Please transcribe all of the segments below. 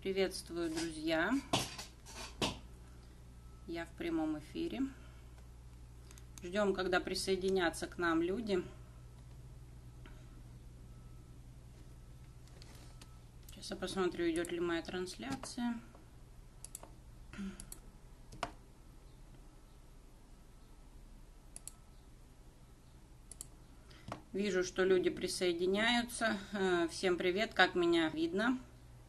Приветствую, друзья! Я в прямом эфире. Ждем, когда присоединятся к нам люди. Сейчас я посмотрю, идет ли моя трансляция. Вижу, что люди присоединяются. Всем привет, как меня видно?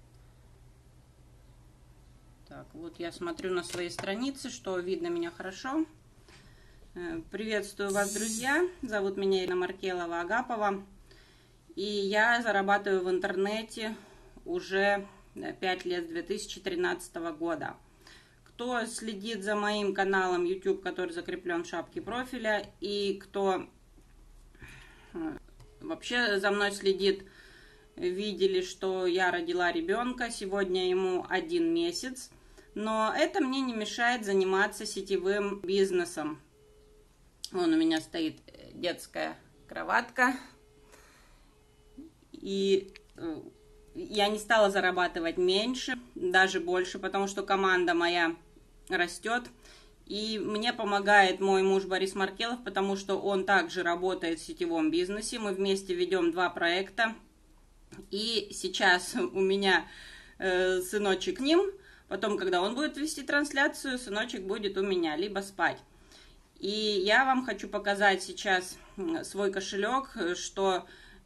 Так, вот я смотрю на свои страницы, что видно меня хорошо. Приветствую вас, друзья. Зовут меня Ирина Маркелова-Агапова. И я зарабатываю в интернете уже 5 лет, с 2013 года. Кто следит за моим каналом YouTube, который закреплен в шапке профиля, и кто вообще за мной следит, видели, что я родила ребенка. Сегодня ему 1 месяц. Но это мне не мешает заниматься сетевым бизнесом. Вон у меня стоит детская кроватка. И я не стала зарабатывать меньше, даже больше, потому что команда моя растет. И мне помогает мой муж Борис Маркелов, потому что он также работает в сетевом бизнесе. Мы вместе ведем 2 проекта. И сейчас у меня сыночек с ним. Потом, когда он будет вести трансляцию, сыночек будет у меня, либо спать. И я вам хочу показать сейчас свой кошелек, что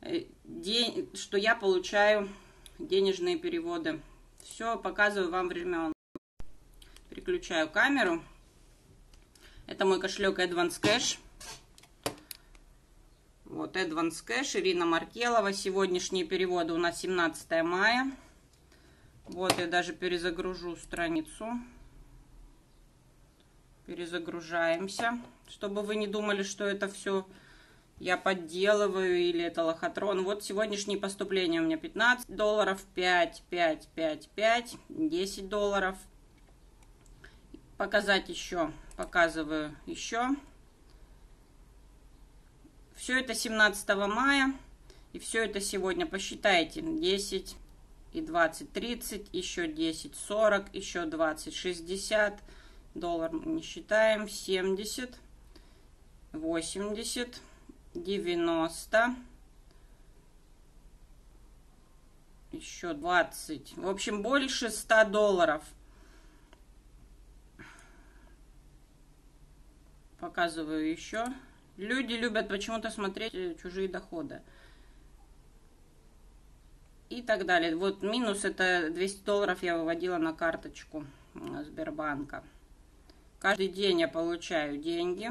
я получаю денежные переводы. Все показываю вам время. Переключаю камеру. Это мой кошелек Advance Cash. Вот Advance Cash, Ирина Маркелова. Сегодняшние переводы у нас 17 мая. Вот я даже перезагружу страницу. Перезагружаемся, чтобы вы не думали, что это все я подделываю или это лохотрон. Вот сегодняшние поступления у меня $15, 5, 5, 5, 5, $10. Показать еще, показываю еще. Все это 17 мая, и все это сегодня, посчитайте, 10 и 20, 30, еще 10, 40, еще 20, 60, доллар мы не считаем, 70, 80, 90, еще 20, в общем, больше $100. Показываю еще. Люди любят почему-то смотреть чужие доходы. И так далее. Вот минус это $200 я выводила на карточку Сбербанка. Каждый день я получаю деньги.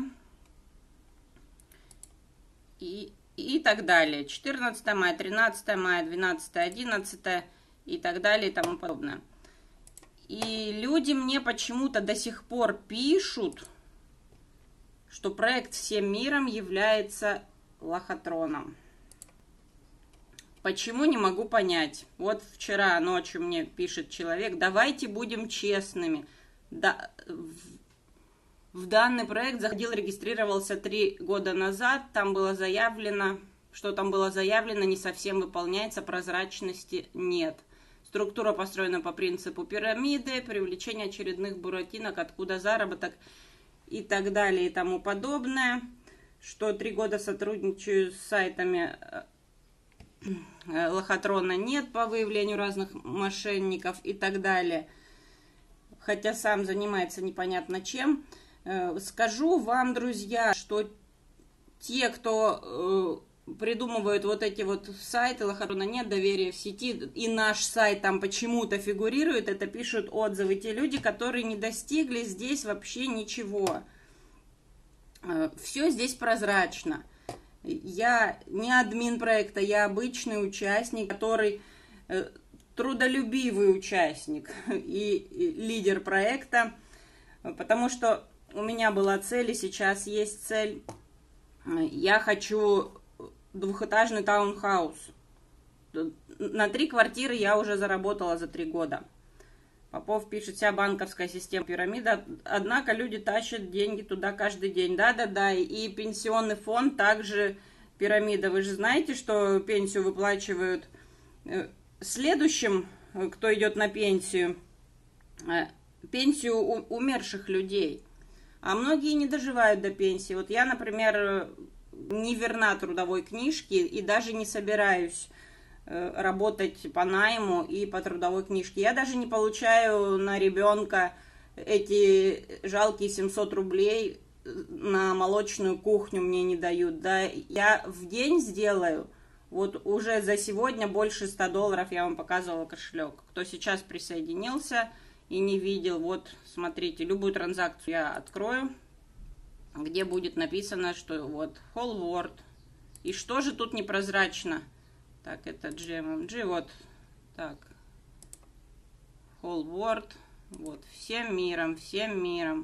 И так далее. 14 мая, 13 мая, 12, 11 и так далее и тому подобное. И люди мне почему-то до сих пор пишут, что проект «Всем миром» является лохотроном. Почему, не могу понять. Вот вчера ночью мне пишет человек: давайте будем честными. Да, в данный проект заходил, регистрировался 3 года назад. Там было заявлено, не совсем выполняется, прозрачности нет. Структура построена по принципу пирамиды, привлечение очередных буратинок, откуда заработок и так далее и тому подобное. Что 3 года сотрудничаю с сайтами лохотрона нет по выявлению разных мошенников и так далее. Хотя сам занимается непонятно чем. Скажу вам, друзья, что те, кто придумывают вот эти вот сайты лохотрона, нет доверия в сети, и наш сайт там почему-то фигурирует, это пишут отзывы те люди, которые не достигли здесь вообще ничего. Все здесь прозрачно. Я не админ проекта, я обычный участник, который трудолюбивый участник и лидер проекта, потому что у меня была цель, и сейчас есть цель. Я хочу 2-этажный таунхаус. На 3 квартиры я уже заработала за 3 года. Попов пишет: вся банковская система пирамида, однако люди тащат деньги туда каждый день. Да-да-да, и пенсионный фонд также пирамида. Вы же знаете, что пенсию выплачивают следующим кто идет на пенсию, пенсию умерших людей. А многие не доживают до пенсии. Вот я, например, не верна трудовой книжке и даже не собираюсь работать по найму и по трудовой книжке. Я даже не получаю на ребенка эти жалкие 700 рублей, на молочную кухню мне не дают. Да, я в день сделаю, вот уже за сегодня больше $100, я вам показывала кошелек. Кто сейчас присоединился и не видел, вот смотрите, любую транзакцию я открою, где будет написано, что вот Whole World. И что же тут непрозрачно? Так, это GMMG, вот так. Whole World, вот, всем миром, всем миром,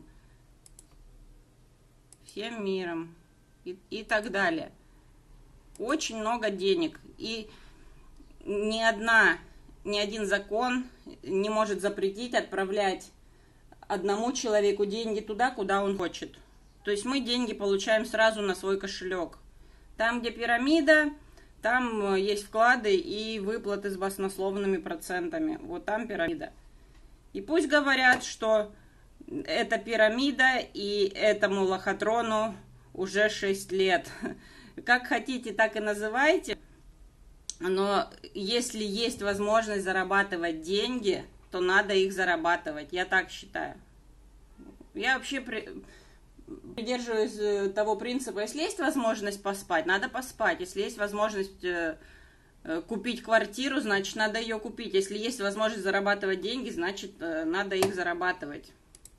всем миром и так далее. Очень много денег. И ни один закон не может запретить отправлять одному человеку деньги туда, куда он хочет. То есть мы деньги получаем сразу на свой кошелек. Там, где пирамида, там есть вклады и выплаты с баснословными процентами. Вот там пирамида. И пусть говорят, что это пирамида, и этому лохотрону уже 6 лет. Как хотите, так и называйте. Но если есть возможность зарабатывать деньги, то надо их зарабатывать. Я так считаю. Я вообще придерживаюсь того принципа, если есть возможность поспать, надо поспать. Если есть возможность купить квартиру, значит, надо ее купить. Если есть возможность зарабатывать деньги, значит, надо их зарабатывать.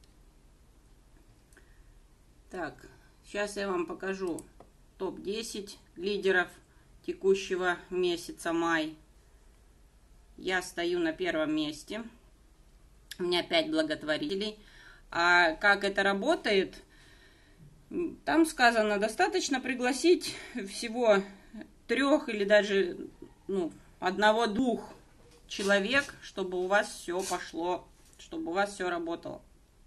Так, сейчас я вам покажу топ-10 лидеров текущего месяца май. Я стою на первом месте. У меня 5 благотворителей. А как это работает? Там сказано, достаточно пригласить всего 3 или даже 1-2 человек, чтобы у вас все пошло, чтобы у вас все работало.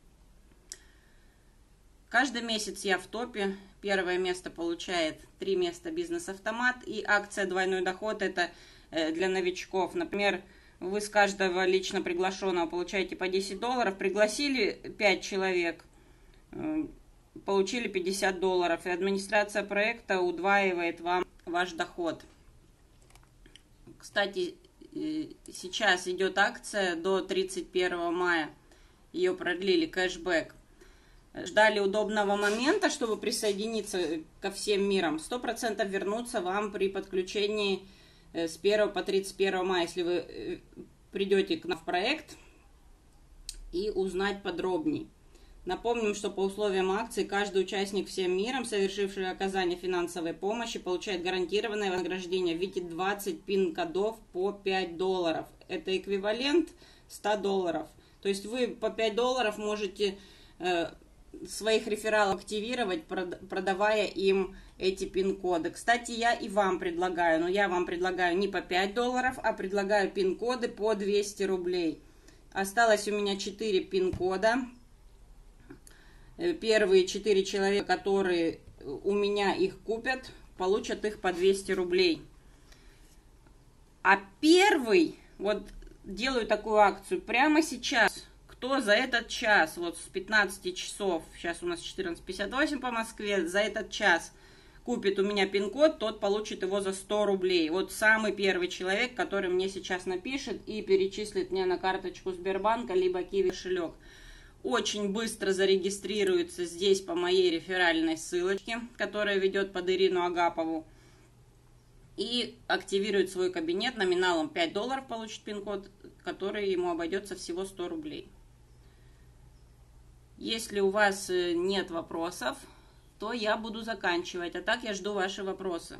Каждый месяц я в топе. Первое место получает 3 места бизнес-автомат. И акция «Двойной доход» это для новичков. Например, вы с каждого лично приглашенного получаете по $10. Пригласили 5 человек, получили $50. И администрация проекта удваивает вам ваш доход. Кстати, сейчас идет акция до 31 мая. Ее продлили, кэшбэк. Ждали удобного момента, чтобы присоединиться ко всем мирам. 100% вернутся вам при подключении с 1 по 31 мая, если вы придете к нам в проект и узнать подробней. Напомним, что по условиям акции каждый участник всем миром, совершивший оказание финансовой помощи, получает гарантированное вознаграждение в виде 20 пин-кодов по $5. Это эквивалент $100. То есть вы по $5 можете своих рефералов активировать, продавая им эти пин-коды. Кстати, я и вам предлагаю, но я вам предлагаю не по $5, а предлагаю пин-коды по 200 рублей. Осталось у меня 4 пин-кода. Первые 4 человека, которые у меня их купят, получат их по 200 рублей. А первый, вот делаю такую акцию прямо сейчас. Кто за этот час, вот с 15 часов, сейчас у нас 14:58 по Москве, за этот час купит у меня пин-код, тот получит его за 100 рублей. Вот самый первый человек, который мне сейчас напишет и перечислит мне на карточку Сбербанка, либо Киви кошелек. Очень быстро зарегистрируется здесь по моей реферальной ссылочке, которая ведет под Ирину Агапову. И активирует свой кабинет номиналом $5, получит пин-код, который ему обойдется всего 100 рублей. Если у вас нет вопросов, то я буду заканчивать. А так я жду ваши вопросы.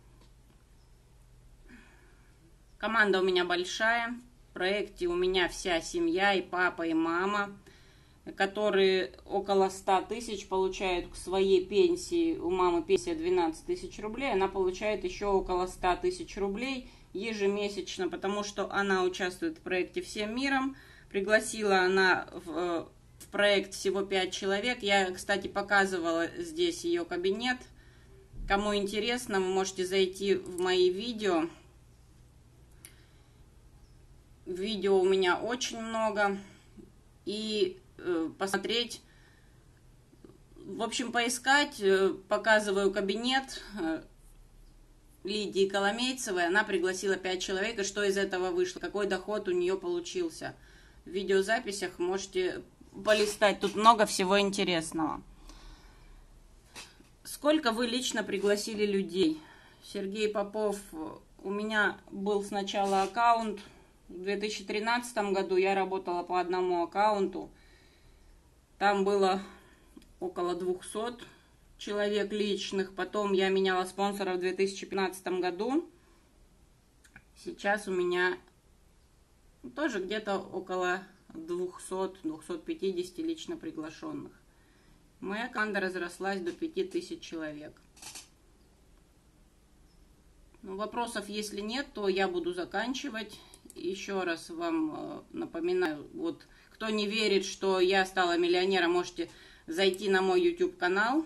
Команда у меня большая. В проекте у меня вся семья, и папа, и мама, которые около 100 тысяч получают к своей пенсии. У мамы пенсия 12 тысяч рублей. Она получает еще около 100 тысяч рублей ежемесячно, потому что она участвует в проекте «Всем миром». Пригласила она в проект всего 5 человек. Я, кстати, показывала здесь ее кабинет. Кому интересно, вы можете зайти в мои видео. видео у меня очень много. И посмотреть, в общем, поискать, показываю кабинет Лидии Коломейцевой. Она пригласила 5 человек, и что из этого вышло, какой доход у нее получился. В видеозаписях можете полистать, тут много всего интересного. Сколько вы лично пригласили людей? Сергей Попов, у меня был сначала аккаунт. В 2013 году я работала по одному аккаунту. Там было около 200 человек личных. Потом я меняла спонсора в 2015 году. Сейчас у меня тоже где-то около 200-250 лично приглашенных. Моя команда разрослась до 5000 человек. Вопросов, если нет, то я буду заканчивать. Еще раз вам напоминаю, вот кто не верит, что я стала миллионером, можете зайти на мой YouTube канал.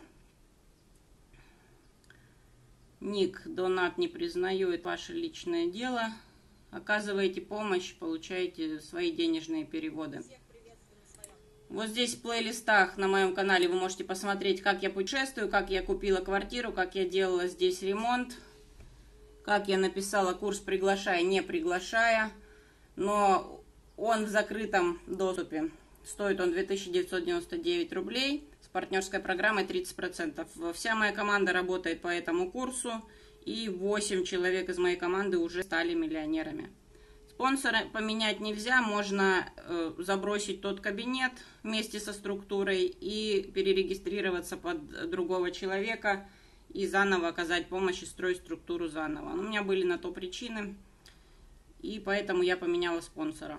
Ник, донат не признаю, это ваше личное дело. Оказываете помощь, получаете свои денежные переводы. Вот здесь в плейлистах на моем канале вы можете посмотреть, как я путешествую, как я купила квартиру, как я делала здесь ремонт, как я написала курс «Приглашая, не приглашая». Но он в закрытом доступе. Стоит он 2999 рублей. С партнерской программой 30%. Вся моя команда работает по этому курсу. И 8 человек из моей команды уже стали миллионерами. Спонсора поменять нельзя. Можно забросить тот кабинет вместе со структурой и перерегистрироваться под другого человека. И заново оказать помощь и строить структуру заново. У меня были на то причины. И поэтому я поменяла спонсора.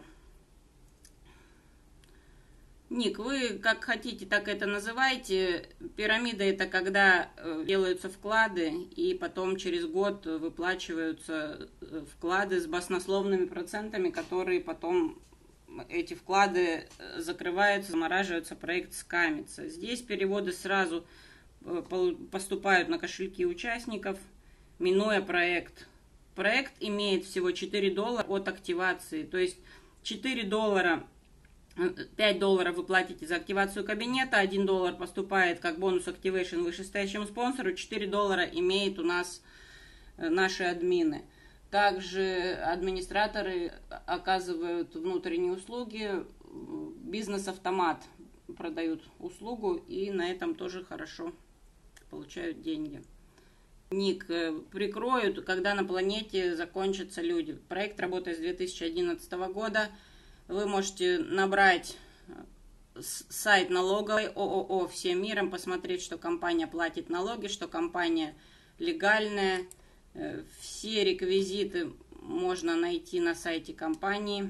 Ник, вы как хотите, так это называйте. Пирамида — это когда делаются вклады, и потом через год выплачиваются вклады с баснословными процентами, которые потом, эти вклады закрываются, замораживаются, проект скамится. Здесь переводы сразу поступают на кошельки участников, минуя проект. Проект имеет всего $4 от активации, то есть $4, $5 вы платите за активацию кабинета, $1 поступает как бонус Activation вышестоящему спонсору, $4 имеют у нас наши админы. Также администраторы оказывают внутренние услуги, бизнес-автомат продают услугу и на этом тоже хорошо получают деньги. Ник, прикроют, когда на планете закончатся люди. Проект работает с 2011 года. Вы можете набрать сайт налоговой ООО «Всем миром», посмотреть, что компания платит налоги, что компания легальная. Все реквизиты можно найти на сайте компании.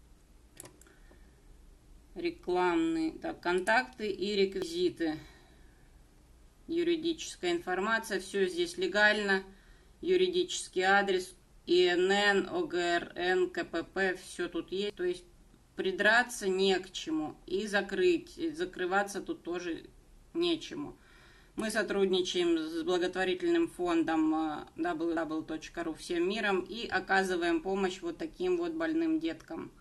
Рекламные, так, контакты и реквизиты. Юридическая информация, все здесь легально, юридический адрес, ИНН, ОГРН, КПП, все тут есть, то есть придраться не к чему и закрываться тут тоже нечему. Мы сотрудничаем с благотворительным фондом www.ru «Всем миром» и оказываем помощь вот таким вот больным деткам.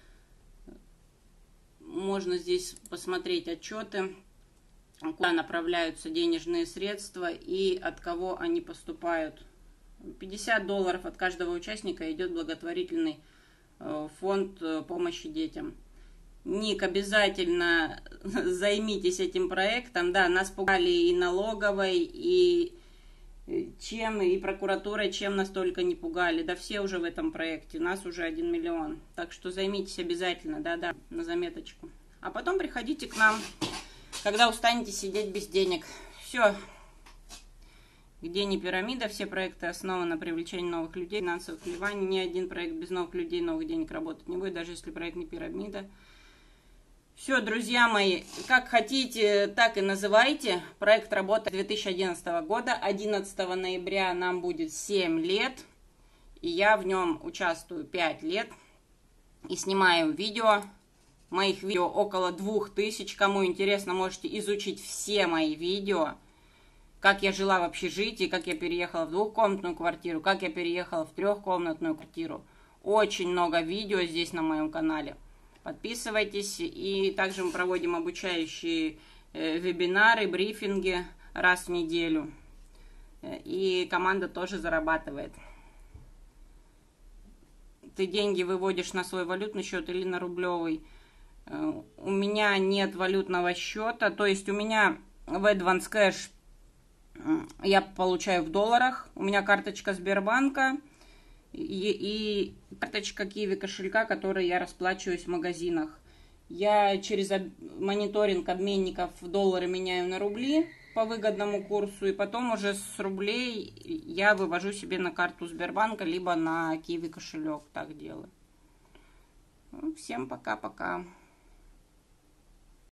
Можно здесь посмотреть отчеты, куда направляются денежные средства и от кого они поступают. $50 от каждого участника идет в благотворительный фонд помощи детям. Ник, обязательно займитесь этим проектом. Да, нас пугали и налоговой, и прокуратурой, чем нас только не пугали. Да все уже в этом проекте, нас уже 1 миллион. Так что займитесь обязательно, да-да, на заметочку. А потом приходите к нам, когда устанете сидеть без денег. Все. Где не пирамида, все проекты основаны на привлечении новых людей, финансовых вливаний. Ни один проект без новых людей, новых денег работать не будет, даже если проект не пирамида. Все, друзья мои, как хотите, так и называйте. Проект работает с 2011 года. 11 ноября нам будет 7 лет. И я в нем участвую 5 лет. И снимаю видео. Моих видео около 2000. Кому интересно, можете изучить все мои видео. Как я жила в общежитии, как я переехала в двухкомнатную квартиру, как я переехала в трехкомнатную квартиру. Очень много видео здесь на моем канале. Подписывайтесь. И также мы проводим обучающие вебинары, брифинги раз в неделю. И команда тоже зарабатывает. Ты деньги выводишь на свой валютный счет или на рублевый? У меня нет валютного счета. То есть у меня в Advance Cash я получаю в долларах. У меня карточка Сбербанка и карточка Киви кошелька, которой я расплачиваюсь в магазинах. Я через мониторинг обменников в доллары меняю на рубли по выгодному курсу, и потом уже с рублей я вывожу себе на карту Сбербанка, либо на Киви кошелек. Так делаю. Всем пока-пока.